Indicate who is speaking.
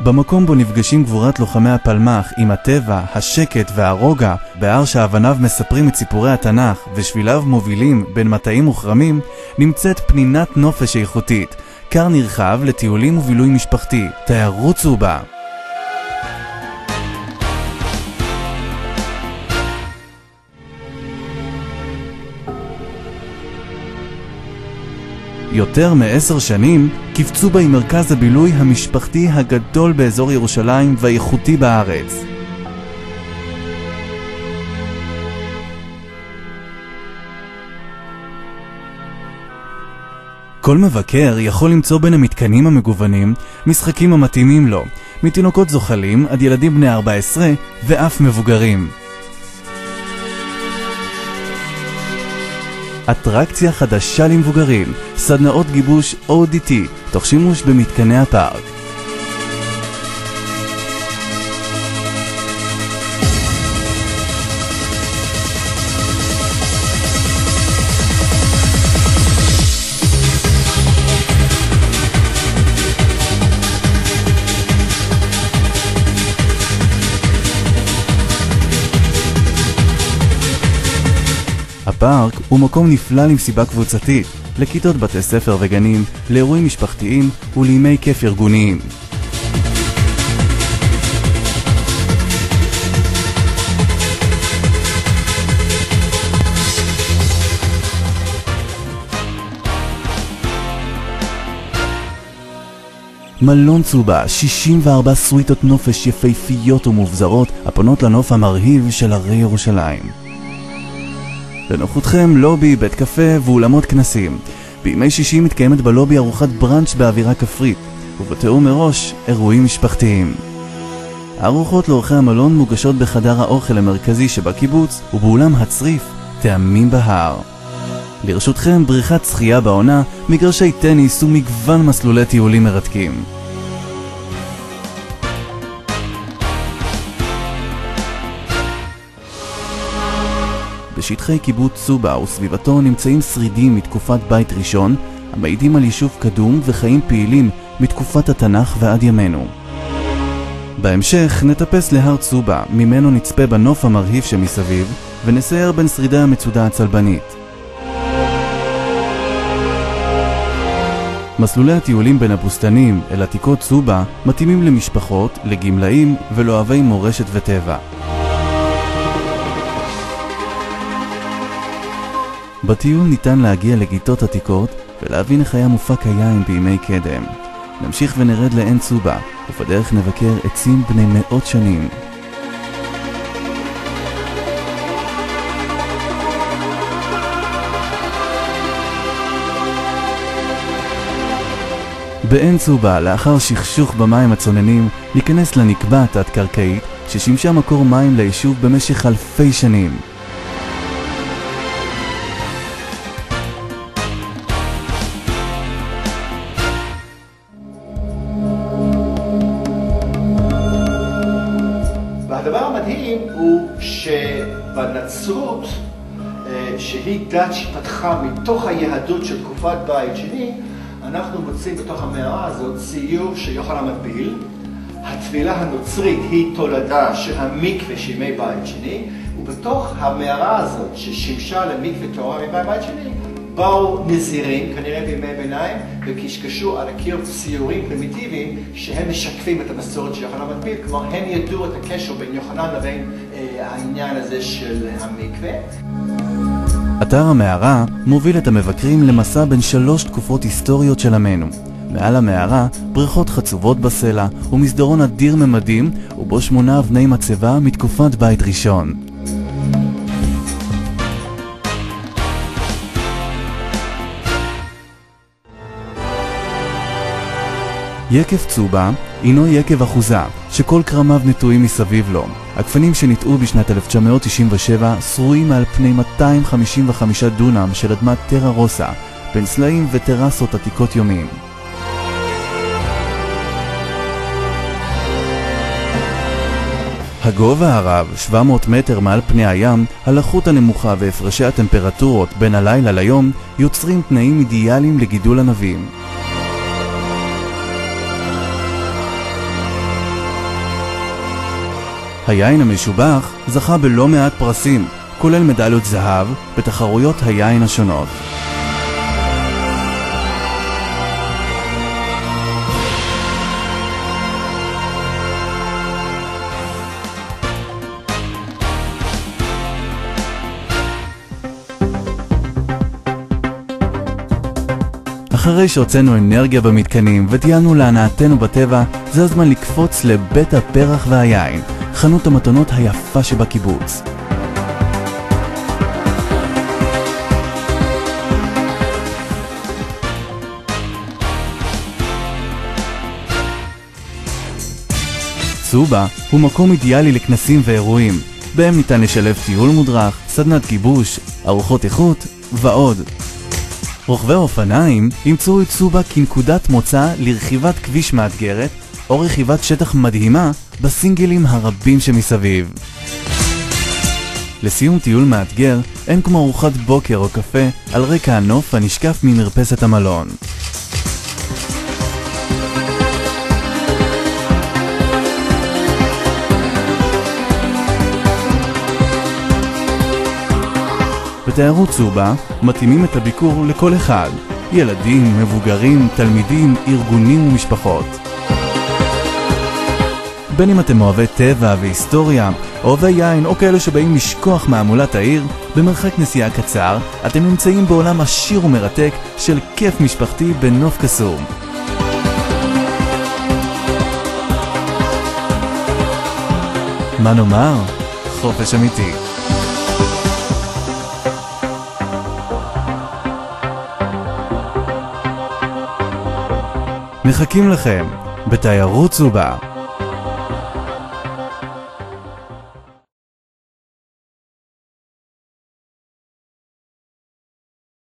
Speaker 1: במקום בו נפגשים גבורת לוחמי הפלמ"ח עם הטבע, השקט והרוגע, בהר שאבניו מספרים את סיפורי התנ"ך ושביליו מובילים בין מטעים וכרמים, נמצאת פנינת נופש איכותית, כר נרחב לטיולים ובילוי משפחתי, תיירות צובה. יותר מ10 שנים, צ'ובה היא מרכז הבילוי המשפחתי הגדול באזור ירושלים והאיכותי בארץ. כל מבקר יכול למצוא בין המתקנים המגוונים משחקים המתאימים לו, מתינוקות זוחלים עד ילדים בני 14 ואף מבוגרים. אטרקציה חדשה למבוגרים, סדנאות גיבוש ODT, תוך שימוש במתקני הפארק. הפארק הוא מקום נפלא למסיבה קבוצתית, לכיתות בתי ספר וגנים, לאירועים משפחתיים ולימי כיף ארגוניים. מלון צובה, 64 סוויטות נופש יפהפיות ומובזרות הפונות לנוף המרהיב של הרי ירושלים. לנוחותכם לובי, בית קפה ואולמות כנסים. בימי שישי מתקיימת בלובי ארוחת ברנץ' באווירה כפרית, ובתיאום מראש אירועים משפחתיים. הארוחות לאורחי המלון מוגשות בחדר האוכל המרכזי שבקיבוץ, ובאולם הצריף טעמים בהר. לרשותכם בריכת שחייה בעונה, מגרשי טניס ומגוון מסלולי טיולים מרתקים. בשטחי קיבוץ צובה וסביבתו נמצאים שרידים מתקופת בית ראשון, המעידים על יישוב קדום וחיים פעילים מתקופת התנ"ך ועד ימינו. בהמשך נטפס להר צובה, ממנו נצפה בנוף המרהיב שמסביב, ונסייר בין שרידי המצודה הצלבנית. מסלולי הטיולים בין הבוסתנים אל עתיקות צובה מתאימים למשפחות, לגמלאים ולאוהבי מורשת וטבע. בטיול ניתן להגיע לגיטות עתיקות ולהבין איך היה מופק היין בימי קדם. נמשיך ונרד לעין צובה, ובדרך נבקר עצים בני מאות שנים. בעין צובה, לאחר שכשוך במים הצוננים, ניכנס לנקבה תת-קרקעית ששימשה מקור מים ליישוב במשך אלפי שנים.
Speaker 2: והדבר המדהים הוא שבנצרות, שהיא דת שפתחה מתוך היהדות של תקופת בית שני, אנחנו מוצאים בתוך המערה הזאת ציור של יוחנן המטביל. התפילה הנוצרית היא תולדה של המקווה של ימי בית שני, ובתוך המערה הזאת ששימשה למקווה תורה בימי בית שני, באו נזירים, כנראה בימי ביניים, וקשקשו על הקיר ציורים פרימיטיביים שהם משקפים את המסורת של יוחנן המטביל, כלומר הם ידעו את הקשר בין יוחנן לבין העניין הזה של המקווה.
Speaker 1: אתר המערה מוביל את המבקרים למסע בין 3 תקופות היסטוריות של עמנו. מעל המערה בריכות חצובות בסלע ומסדרון אדיר ממדים, ובו 8 אבני מצבה מתקופת בית ראשון. יקב צובה הינו יקב אחוזה, שכל קרמיו נטועים מסביב לו. הגפנים שניטעו בשנת 1997 שרועים מעל פני 255 דונם של אדמת טרה רוסה, בין סלעים וטרסות עתיקות יומין. הגובה הרב, 700 מטר מעל פני הים, הלחות הנמוכה והפרשי הטמפרטורות בין הלילה ליום יוצרים תנאים אידיאליים לגידול ענבים. היין המשובח זכה בלא מעט פרסים, כולל מדליות זהב בתחרויות היין השונות. אחרי שהוצאנו אנרגיה במתקנים וטיילנו להנאתנו בטבע, זה הזמן לקפוץ לבית הפרח והיין, חנות המתנות היפה שבקיבוץ. צובה הוא מקום אידיאלי לכנסים ואירועים, בהם ניתן לשלב טיול מודרך, סדנת גיבוש, ארוחות איכות ועוד. רוכבי האופניים ימצאו את צובה כנקודת מוצא לרכיבת כביש מאתגרת או רכיבת שטח מדהימה בסינגלים הרבים שמסביב. לסיום טיול מאתגר אין כמו ארוחת בוקר או קפה על רקע הנוף הנשקף ממרפסת המלון. בתיירות צובה מתאימים את הביקור לכל אחד, ילדים, מבוגרים, תלמידים, ארגונים ומשפחות. בין אם אתם אוהבי טבע והיסטוריה, אוהבי יין או כאלה שבאים לשכוח מהמולת העיר, במרחק נסיעה קצר אתם נמצאים בעולם עשיר ומרתק של כיף משפחתי בנוף קסום. מה נאמר? חופש אמיתי. מחכים לכם בתיירות צובה.